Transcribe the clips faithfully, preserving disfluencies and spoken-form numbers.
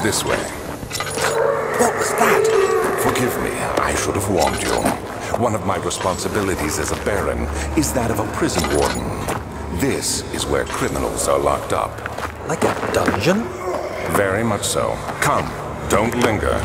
This way. What was that? Forgive me, I should have warned you. One of my responsibilities as a Baron is that of a prison warden. This is where criminals are locked up. Like a dungeon? Very much so. Come, don't linger.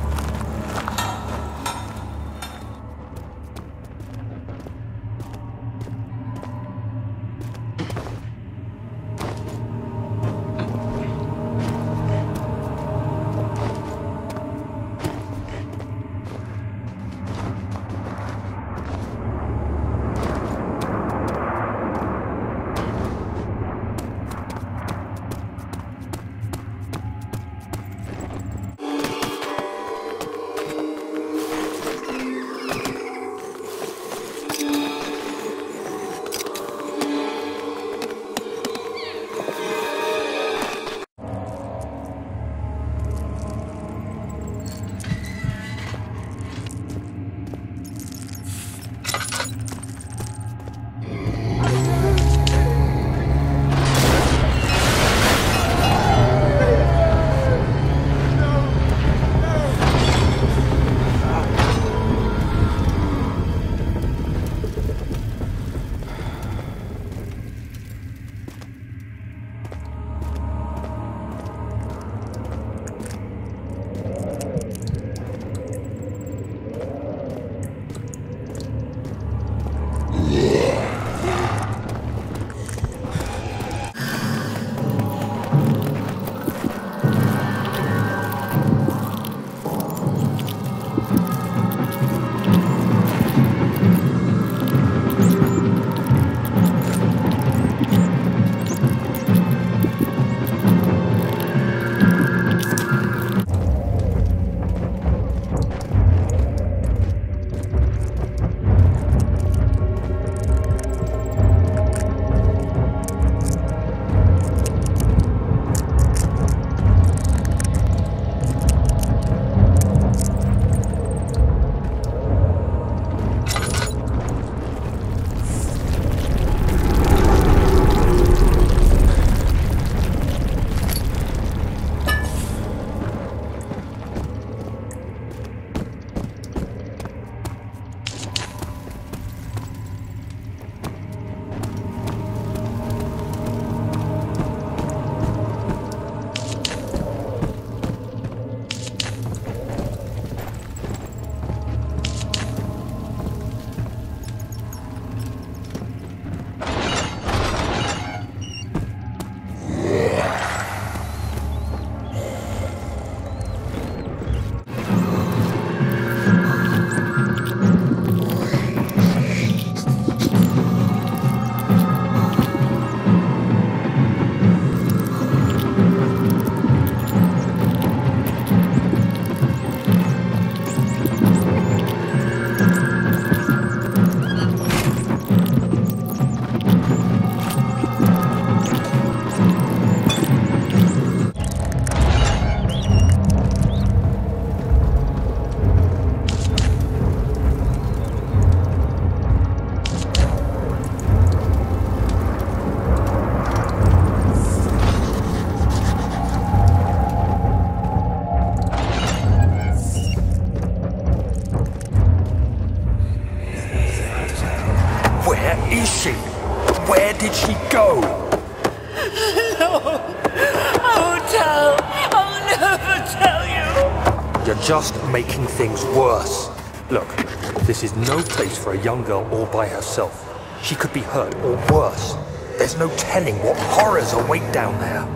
Where did she go? No, I won't tell. I'll never tell you. You're just making things worse. Look, this is no place for a young girl all by herself. She could be hurt or worse. There's no telling what horrors await down there.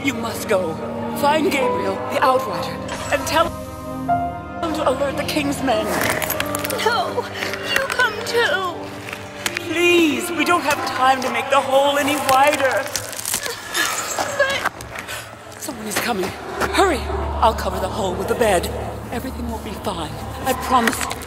You must go. Find Gabriel, the Outrider, and tell him to alert the King's men. No, you come too. Please, we don't have time to make the hole any wider. But... Someone is coming. Hurry! I'll cover the hole with the bed. Everything will be fine. I promise.